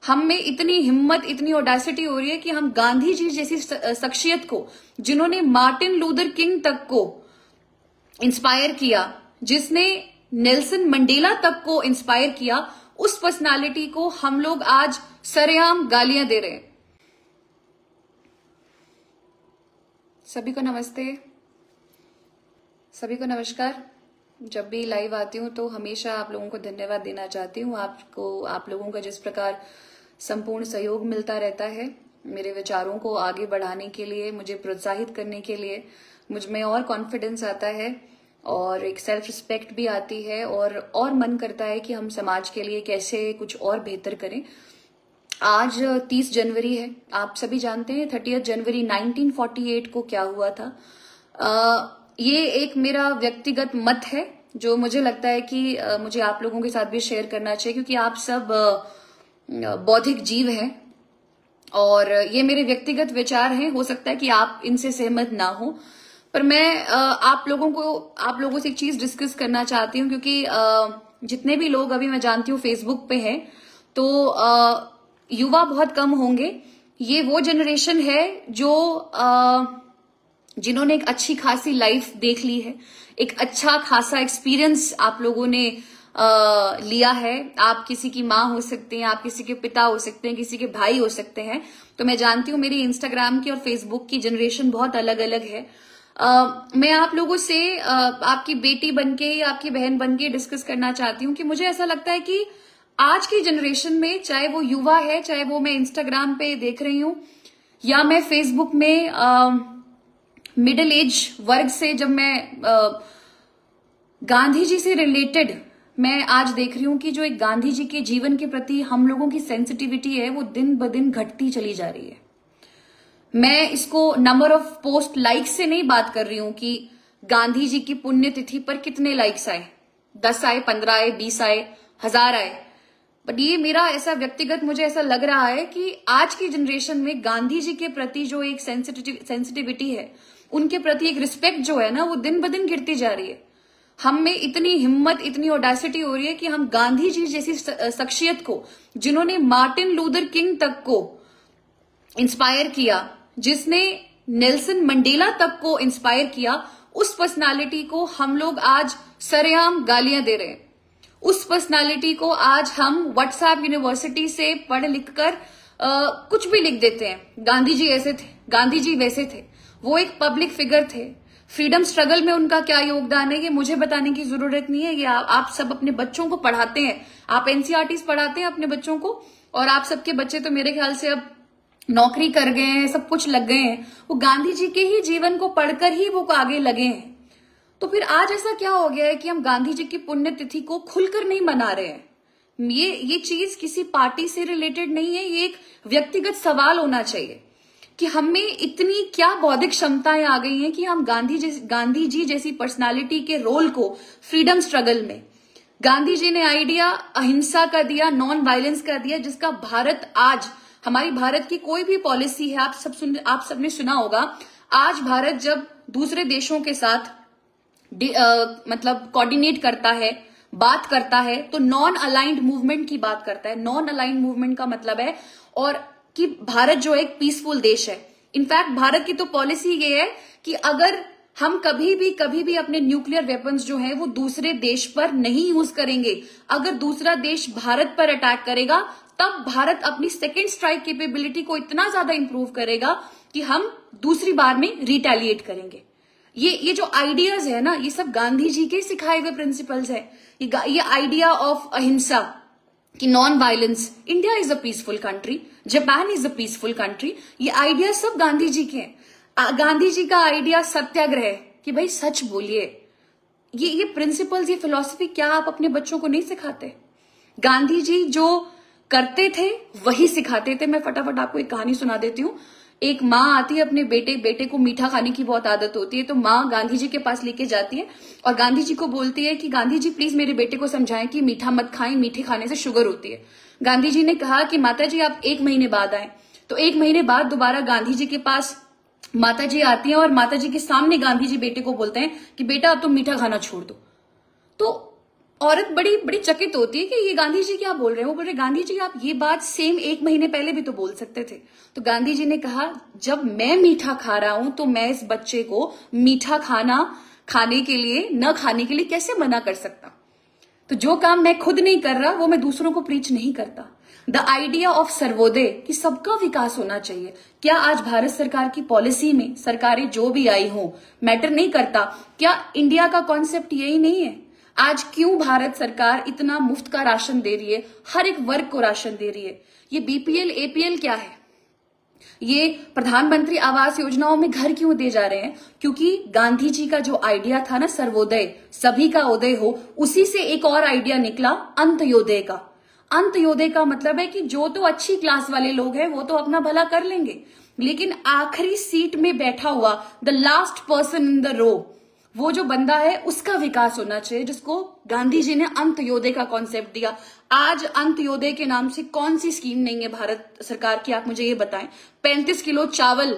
हम में इतनी हिम्मत, इतनी ऑडेसिटी हो रही है कि हम गांधी जी जैसी शख्सियत को, जिन्होंने मार्टिन लूथर किंग तक को इंस्पायर किया, जिसने नेल्सन मंडेला तक को इंस्पायर किया, उस पर्सनालिटी को हम लोग आज सरेआम गालियां दे रहे हैं। सभी को नमस्ते, सभी को नमस्कार। जब भी लाइव आती हूँ तो हमेशा आप लोगों को धन्यवाद देना चाहती हूँ। आप लोगों का जिस प्रकार संपूर्ण सहयोग मिलता रहता है मेरे विचारों को आगे बढ़ाने के लिए, मुझे प्रोत्साहित करने के लिए, मुझ में और कॉन्फिडेंस आता है और एक सेल्फ रिस्पेक्ट भी आती है और मन करता है कि हम समाज के लिए कैसे कुछ और बेहतर करें। आज 30 जनवरी है, आप सभी जानते हैं 30 जनवरी 1948 को क्या हुआ था। ये एक मेरा व्यक्तिगत मत है जो मुझे लगता है कि मुझे आप लोगों के साथ भी शेयर करना चाहिए, क्योंकि आप सब बौद्धिक जीव हैं और ये मेरे व्यक्तिगत विचार हैं। हो सकता है कि आप इनसे सहमत ना हो, पर मैं आप लोगों से एक चीज डिस्कस करना चाहती हूँ, क्योंकि जितने भी लोग अभी मैं जानती हूँ फेसबुक पे हैं, तो युवा बहुत कम होंगे। ये वो जनरेशन है जो जिन्होंने एक अच्छी खासी लाइफ देख ली है, एक अच्छा खासा एक्सपीरियंस आप लोगों ने लिया है। आप किसी की माँ हो सकते हैं, आप किसी के पिता हो सकते हैं, किसी के भाई हो सकते हैं। तो मैं जानती हूँ मेरी इंस्टाग्राम की और फेसबुक की जनरेशन बहुत अलग अलग है। मैं आप लोगों से आपकी बेटी बनके या आपकी बहन बनके डिस्कस करना चाहती हूँ कि मुझे ऐसा लगता है कि आज की जनरेशन में, चाहे वो युवा है, चाहे वो मैं इंस्टाग्राम पे देख रही हूँ या मैं फेसबुक में मिडिल एज वर्ग से, जब मैं गांधी जी से रिलेटेड मैं आज देख रही हूं कि जो एक गांधी जी के जीवन के प्रति हम लोगों की सेंसिटिविटी है वो दिन ब दिन घटती चली जा रही है। मैं इसको नंबर ऑफ पोस्ट लाइक से नहीं बात कर रही हूं कि गांधी जी की पुण्यतिथि पर कितने लाइक्स आए, 10 आए, 15 आए, 20 आए, 1000 आए, बट ये मेरा ऐसा व्यक्तिगत मुझे ऐसा लग रहा है कि आज की जनरेशन में गांधी जी के प्रति जो एक सेंसिटिविटी है, उनके प्रति एक रिस्पेक्ट जो है ना, वो दिन ब दिन गिरती जा रही है। हम में इतनी हिम्मत, इतनी ऑडेसिटी हो रही है कि हम गांधी जी जैसी शख्सियत को, जिन्होंने मार्टिन लूथर किंग तक को इंस्पायर किया, जिसने नेल्सन मंडेला तक को इंस्पायर किया, उस पर्सनालिटी को हम लोग आज सरेआम गालियां दे रहे हैं। उस पर्सनालिटी को आज हम व्हाट्सएप यूनिवर्सिटी से पढ़ लिख कर कुछ भी लिख देते हैं। गांधी जी ऐसे थे, गांधी जी वैसे थे, वो एक पब्लिक फिगर थे। फ्रीडम स्ट्रगल में उनका क्या योगदान है ये मुझे बताने की जरूरत नहीं है। ये आप सब अपने बच्चों को पढ़ाते हैं, आप एनसीईआरटी पढ़ाते हैं अपने बच्चों को, और आप सबके बच्चे तो मेरे ख्याल से अब नौकरी कर गए हैं, सब कुछ लग गए हैं, वो गांधी जी के ही जीवन को पढ़कर ही वो आगे लगे हैं। तो फिर आज ऐसा क्या हो गया है कि हम गांधी जी की पुण्यतिथि को खुलकर नहीं मना रहे हैं। ये चीज किसी पार्टी से रिलेटेड नहीं है, ये एक व्यक्तिगत सवाल होना चाहिए कि हमें इतनी क्या बौद्धिक क्षमताएं आ गई हैं कि हम गांधी जी जैसी पर्सनालिटी के रोल को फ्रीडम स्ट्रगल में, गांधी जी ने आइडिया अहिंसा का दिया, नॉन वायलेंस का दिया, जिसका भारत आज, हमारी भारत की कोई भी पॉलिसी है, आप सबने सुना होगा, आज भारत जब दूसरे देशों के साथ मतलब कोऑर्डिनेट करता है, बात करता है, तो नॉन अलाइंड मूवमेंट की बात करता है। नॉन अलाइंड मूवमेंट का मतलब है और कि भारत जो एक पीसफुल देश है। इनफैक्ट भारत की तो पॉलिसी ये है कि अगर हम कभी भी अपने न्यूक्लियर वेपन्स जो हैं वो दूसरे देश पर नहीं यूज करेंगे। अगर दूसरा देश भारत पर अटैक करेगा तब भारत अपनी सेकेंड स्ट्राइक कैपेबिलिटी को इतना ज्यादा इंप्रूव करेगा कि हम दूसरी बार में रिटेलिएट करेंगे। ये जो आइडियाज है ना, ये सब गांधी जी के सिखाए हुए प्रिंसिपल्स है। ये आइडिया ऑफ अहिंसा कि non violence, India is a peaceful country, Japan is a peaceful country, ये आइडिया सब गांधी जी के हैं। गांधी जी का आइडिया सत्याग्रह कि भाई सच बोलिए, ये प्रिंसिपल्स, ये फिलॉसफी क्या आप अपने बच्चों को नहीं सिखाते? गांधी जी जो करते थे वही सिखाते थे। मैं फटाफट आपको एक कहानी सुना देती हूँ। एक माँ आती है, अपने बेटे को मीठा खाने की बहुत आदत होती है, तो माँ गांधी जी के पास लेके जाती है और गांधी जी को बोलती है कि गांधी जी प्लीज मेरे बेटे को समझाएं कि मीठा मत खाएं, मीठे खाने से शुगर होती है। गांधी जी ने कहा कि माता जी आप 1 महीने बाद आए। तो 1 महीने बाद दोबारा गांधी जी के पास माता जी आती हैं और माता जी के सामने गांधी जी बेटे को बोलते हैं कि बेटा अब तुम मीठा खाना छोड़ दो। तो औरत बड़ी बड़ी चकित होती है कि ये गांधी जी क्या बोल रहे हैं। वो बोल रहे गांधी जी आप ये बात सेम 1 महीने पहले भी तो बोल सकते थे। तो गांधी जी ने कहा जब मैं मीठा खा रहा हूं तो मैं इस बच्चे को मीठा खाना खाने के लिए न खाने के लिए कैसे मना कर सकता। तो जो काम मैं खुद नहीं कर रहा वो मैं दूसरों को प्रीच नहीं करता। द आइडिया ऑफ सर्वोदय कि सबका विकास होना चाहिए। क्या आज भारत सरकार की पॉलिसी में सरकारें जो भी आई हो मैटर नहीं करता, क्या इंडिया का कॉन्सेप्ट यही नहीं है? आज क्यों भारत सरकार इतना मुफ्त का राशन दे रही है, हर एक वर्ग को राशन दे रही है? ये बीपीएल एपीएल क्या है? ये प्रधानमंत्री आवास योजनाओं में घर क्यों दे जा रहे हैं? क्योंकि गांधी जी का जो आइडिया था ना सर्वोदय, सभी का उदय हो, उसी से एक और आइडिया निकला अंत्योदय का। अंत्योदय का मतलब है कि जो तो अच्छी क्लास वाले लोग हैं वो तो अपना भला कर लेंगे, लेकिन आखिरी सीट में बैठा हुआ the last person in the row, वो जो बंदा है उसका विकास होना चाहिए, जिसको गांधी जी ने अंत्योदय का कॉन्सेप्ट दिया। आज अंत्योदय के नाम से कौन सी स्कीम नहीं है भारत सरकार की, आप मुझे ये बताएं। 35 किलो चावल,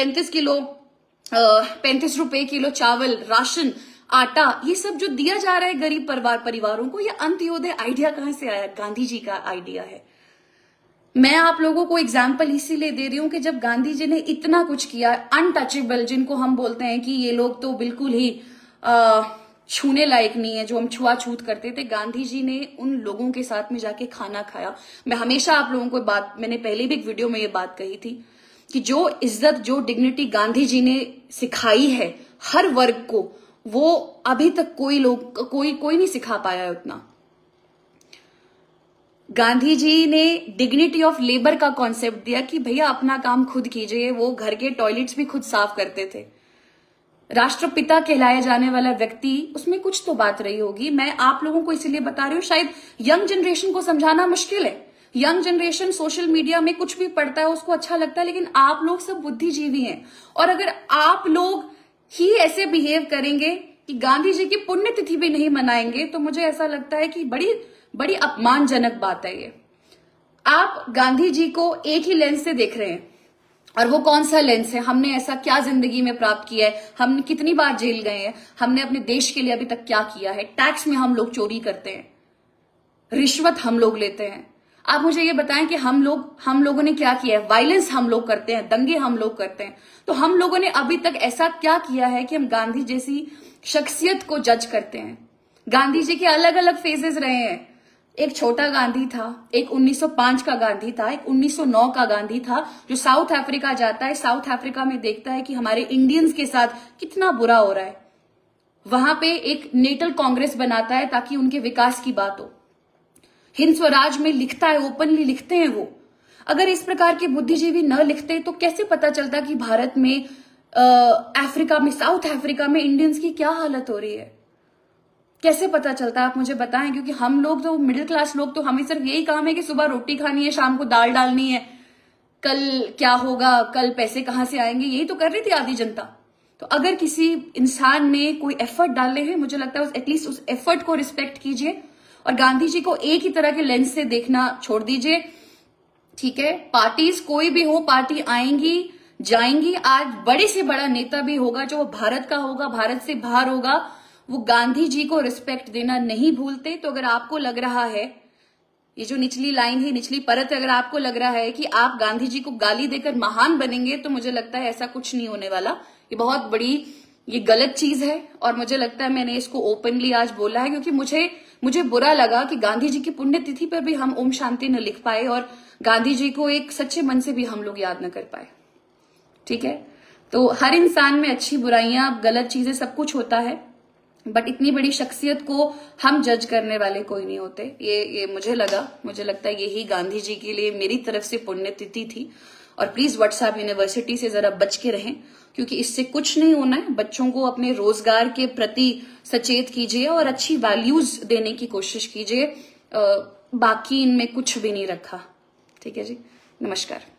35 रुपए किलो चावल, राशन, आटा, ये सब जो दिया जा रहा है गरीब परिवारों को, ये अंत्योदय आइडिया कहां से आया? गांधी जी का आइडिया है। मैं आप लोगों को एग्जाम्पल इसीलिए दे रही हूं कि जब गांधी जी ने इतना कुछ किया, अनटचेबल जिनको हम बोलते हैं कि ये लोग तो बिल्कुल ही छूने लायक नहीं है, जो हम छुआछूत करते थे, गांधी जी ने उन लोगों के साथ में जाके खाना खाया। मैं हमेशा आप लोगों को मैंने पहले भी एक वीडियो में ये बात कही थी कि जो इज्जत, जो डिग्निटी गांधी जी ने सिखाई है हर वर्ग को, वो अभी तक कोई नहीं सिखा पाया है उतना। गांधी जी ने डिग्निटी ऑफ लेबर का कॉन्सेप्ट दिया कि भैया अपना काम खुद कीजिए। वो घर के टॉयलेट्स भी खुद साफ करते थे। राष्ट्रपिता कहलाया जाने वाला व्यक्ति, उसमें कुछ तो बात रही होगी। मैं आप लोगों को इसलिए बता रही हूँ, शायद यंग जनरेशन को समझाना मुश्किल है। यंग जनरेशन सोशल मीडिया में कुछ भी पढ़ता है, उसको अच्छा लगता है, लेकिन आप लोग सब बुद्धिजीवी हैं। और अगर आप लोग ही ऐसे बिहेव करेंगे कि गांधी जी की पुण्यतिथि भी नहीं मनाएंगे, तो मुझे ऐसा लगता है कि बड़ी अपमानजनक बात है ये। आप गांधी जी को एक ही लेंस से देख रहे हैं, और वो कौन सा लेंस है? हमने ऐसा क्या जिंदगी में प्राप्त किया है? हमने कितनी बार जेल गए हैं? हमने अपने देश के लिए अभी तक क्या किया है? टैक्स में हम लोग चोरी करते हैं, रिश्वत हम लोग लेते हैं। आप मुझे ये बताएं कि हम लोगों ने क्या किया है? वायलेंस हम लोग करते हैं, दंगे हम लोग करते हैं। तो हम लोगों ने अभी तक ऐसा क्या किया है कि हम गांधी जैसी शख्सियत को जज करते हैं? गांधी जी के अलग अलग फेजेस रहे हैं। एक छोटा गांधी था, एक 1905 का गांधी था, एक 1909 का गांधी था, जो साउथ अफ्रीका जाता है, साउथ अफ्रीका में देखता है कि हमारे इंडियंस के साथ कितना बुरा हो रहा है। वहां पे एक नेटल कांग्रेस बनाता है ताकि उनके विकास की बात हो। हिंद स्वराज में लिखता है, ओपनली लिखते हैं वो। अगर इस प्रकार के बुद्धिजीवी न लिखते तो कैसे पता चलता कि भारत में, अफ्रीका में, साउथ अफ्रीका में इंडियंस की क्या हालत हो रही है? कैसे पता चलता है, आप मुझे बताएं। क्योंकि हम लोग तो मिडिल क्लास लोग, तो हमें सिर्फ यही काम है कि सुबह रोटी खानी है, शाम को दाल डालनी है, कल क्या होगा, कल पैसे कहां से आएंगे, यही तो कर रही थी आधी जनता। तो अगर किसी इंसान ने कोई एफर्ट डाले हैं, मुझे लगता है एटलीस्ट उस एफर्ट को रिस्पेक्ट कीजिए, और गांधी जी को एक ही तरह के लेंस से देखना छोड़ दीजिए। ठीक है, पार्टीज कोई भी हो, पार्टी आएंगी जाएंगी। आज बड़े से बड़ा नेता भी होगा जो भारत का होगा, भारत से बाहर होगा, वो गांधी जी को रिस्पेक्ट देना नहीं भूलते। तो अगर आपको लग रहा है, ये जो निचली लाइन है, निचली परत, अगर आपको लग रहा है कि आप गांधी जी को गाली देकर महान बनेंगे, तो मुझे लगता है ऐसा कुछ नहीं होने वाला। ये बहुत बड़ी, ये गलत चीज है। और मुझे लगता है मैंने इसको ओपनली आज बोला है, क्योंकि मुझे बुरा लगा कि गांधी जी की पुण्यतिथि पर भी हम ओम शांति न लिख पाए, और गांधी जी को एक सच्चे मन से भी हम लोग याद न कर पाए। ठीक है, तो हर इंसान में अच्छी बुराइयां, गलत चीजें, सब कुछ होता है, बट इतनी बड़ी शख्सियत को हम जज करने वाले कोई नहीं होते। ये मुझे लगता है यही गांधी जी के लिए मेरी तरफ से पुण्यतिथि थी। और प्लीज व्हाट्सएप यूनिवर्सिटी से जरा बच के रहें, क्योंकि इससे कुछ नहीं होना है। बच्चों को अपने रोजगार के प्रति सचेत कीजिए और अच्छी वैल्यूज देने की कोशिश कीजिए। बाकी इनमें कुछ भी नहीं रखा। ठीक है जी, नमस्कार।